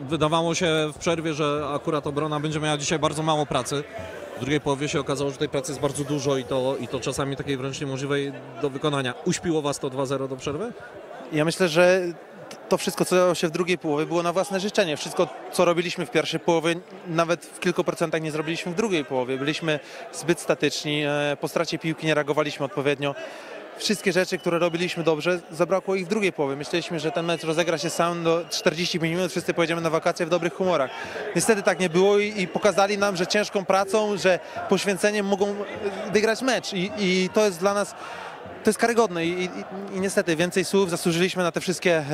Wydawało się w przerwie, że akurat obrona będzie miała dzisiaj bardzo mało pracy. W drugiej połowie się okazało, że tej pracy jest bardzo dużo i to czasami takiej wręcz niemożliwej do wykonania. Uśpiło was to 2-0 do przerwy? Ja myślę, że to wszystko, co działo się w drugiej połowie, było na własne życzenie. Wszystko, co robiliśmy w pierwszej połowie, nawet w kilku procentach nie zrobiliśmy w drugiej połowie. Byliśmy zbyt statyczni, po stracie piłki nie reagowaliśmy odpowiednio. Wszystkie rzeczy, które robiliśmy dobrze, zabrakło ich w drugiej połowie. Myśleliśmy, że ten mecz rozegra się sam do 45 minut, wszyscy pojedziemy na wakacje w dobrych humorach. Niestety tak nie było i pokazali nam, że ciężką pracą, że poświęceniem mogą wygrać mecz i to jest dla nas... To jest karygodne i niestety więcej słów zasłużyliśmy na te wszystkie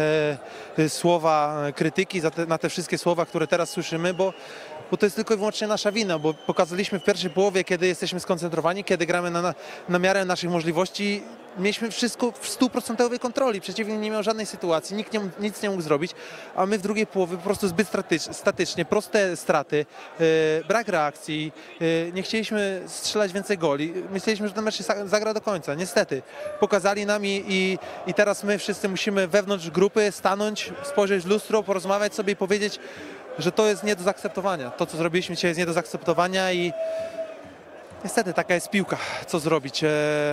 słowa krytyki, na te wszystkie słowa, które teraz słyszymy, bo to jest tylko i wyłącznie nasza wina, bo pokazaliśmy w pierwszej połowie, kiedy jesteśmy skoncentrowani, kiedy gramy na miarę naszych możliwości, mieliśmy wszystko w 100% kontroli, przeciwnik nie miał żadnej sytuacji, nikt nic nie mógł zrobić, a my w drugiej połowie po prostu zbyt statycznie, proste straty, brak reakcji, nie chcieliśmy strzelać więcej goli, myśleliśmy, że ten mecz się zagra do końca, niestety. Pokazali nam i teraz my wszyscy musimy wewnątrz grupy stanąć, spojrzeć w lustro, porozmawiać sobie i powiedzieć, że to jest nie do zaakceptowania. To, co zrobiliśmy dzisiaj, jest nie do zaakceptowania i niestety taka jest piłka. Co zrobić?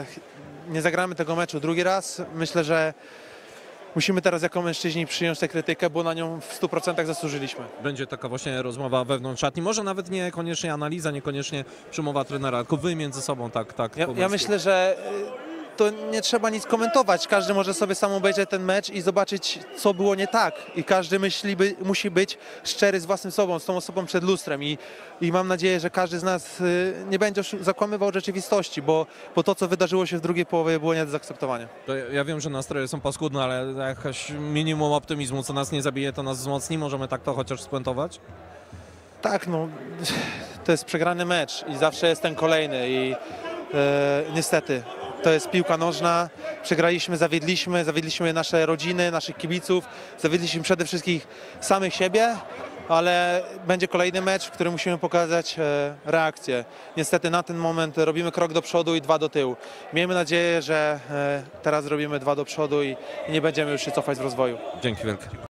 Nie zagramy tego meczu drugi raz. Myślę, że musimy teraz jako mężczyźni przyjąć tę krytykę, bo na nią w 100% zasłużyliśmy. Będzie taka właśnie rozmowa wewnątrz szatni. Może nawet niekoniecznie analiza, niekoniecznie przemowa trenera, tylko wy między sobą tak. Ja myślę, że to nie trzeba nic komentować. Każdy może sobie sam obejrzeć ten mecz i zobaczyć, co było nie tak. I każdy musi być szczery z własnym sobą, z tą osobą przed lustrem. I mam nadzieję, że każdy z nas nie będzie zakłamywał rzeczywistości, bo to, co wydarzyło się w drugiej połowie, było nie do zaakceptowania. Ja wiem, że nastroje są paskudne, ale jakaś minimum optymizmu, co nas nie zabije, to nas wzmocni. Możemy tak to chociaż spuentować? Tak, no, to jest przegrany mecz i zawsze jest ten kolejny i niestety. To jest piłka nożna, przegraliśmy, zawiedliśmy nasze rodziny, naszych kibiców, zawiedliśmy przede wszystkim samych siebie, ale będzie kolejny mecz, w którym musimy pokazać reakcję. Niestety na ten moment robimy krok do przodu i 2 do tyłu. Miejmy nadzieję, że teraz robimy 2 do przodu i nie będziemy już się cofać w rozwoju. Dzięki wielkie.